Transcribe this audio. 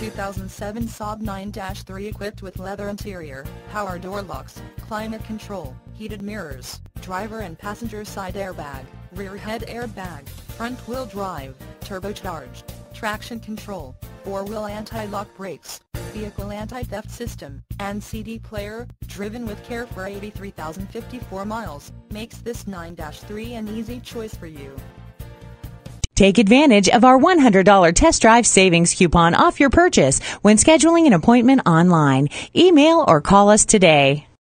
2007 Saab 9-3 equipped with leather interior, power door locks, climate control, heated mirrors, driver and passenger side airbag, rear head airbag, front wheel drive, turbocharged, traction control, 4-wheel anti-lock brakes, vehicle anti-theft system, and CD player, driven with care for 83,054 miles, makes this 9-3 an easy choice for you. Take advantage of our $100 test drive savings coupon off your purchase when scheduling an appointment online. Email or call us today.